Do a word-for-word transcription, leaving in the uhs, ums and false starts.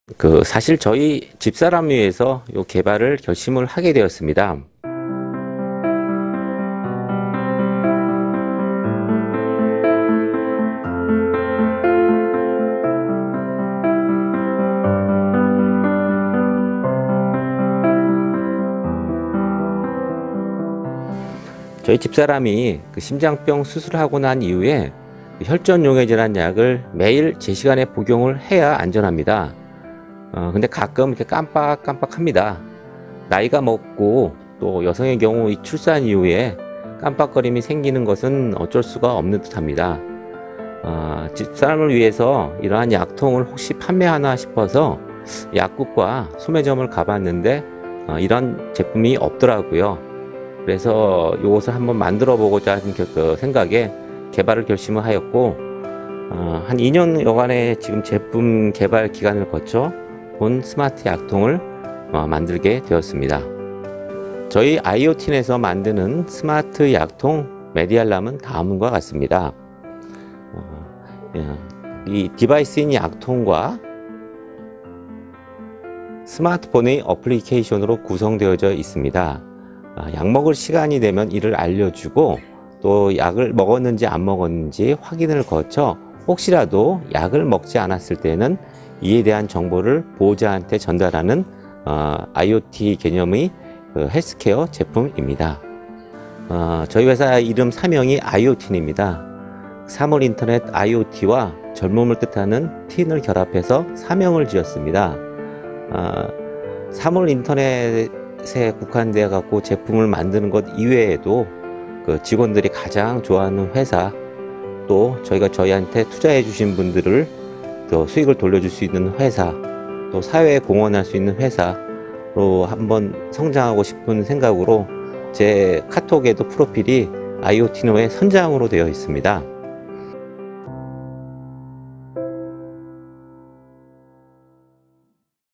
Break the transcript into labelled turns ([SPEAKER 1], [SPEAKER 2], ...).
[SPEAKER 1] 그 사실 저희 집사람 위해서 요 개발을 결심을 하게 되었습니다. 저희 집사람이 그 심장병 수술하고 난 이후에 혈전용해제라는 약을 매일 제 시간에 복용을 해야 안전합니다. 어, 근데 가끔 이렇게 깜빡깜빡합니다. 나이가 먹고 또 여성의 경우 이 출산 이후에 깜빡거림이 생기는 것은 어쩔 수가 없는 듯합니다. 어, 집사람을 위해서 이러한 약통을 혹시 판매하나 싶어서 약국과 소매점을 가봤는데 어, 이런 제품이 없더라고요. 그래서 이것을 한번 만들어 보고자 하는 그 생각에 개발을 결심을 하였고, 어, 한 이 년여간의 지금 제품 개발 기간을 거쳐 본 스마트 약통을 어, 만들게 되었습니다. 저희 아이오틴에서 만드는 스마트 약통 메디알람은 다음과 같습니다. 어, 이 디바이스인 약통과 스마트폰의 어플리케이션으로 구성되어져 있습니다. 약 먹을 시간이 되면 이를 알려주고 또 약을 먹었는지 안 먹었는지 확인을 거쳐 혹시라도 약을 먹지 않았을 때는 이에 대한 정보를 보호자한테 전달하는 어, 아이오티 개념의 그 헬스케어 제품입니다. 어, 저희 회사 이름 사명이 아이오틴입니다. 사물 인터넷 아이오티와 젊음을 뜻하는 틴을 결합해서 사명을 지었습니다. 어, 사물 인터넷 에 국한되어 갖고 제품을 만드는 것 이외에도 그 직원들이 가장 좋아하는 회사, 또 저희가 저희한테 투자해 주신 분들을 또 수익을 돌려줄 수 있는 회사, 또 사회에 공헌할 수 있는 회사로 한번 성장하고 싶은 생각으로 제 카톡에도 프로필이 아이오티노의 선장으로 되어 있습니다.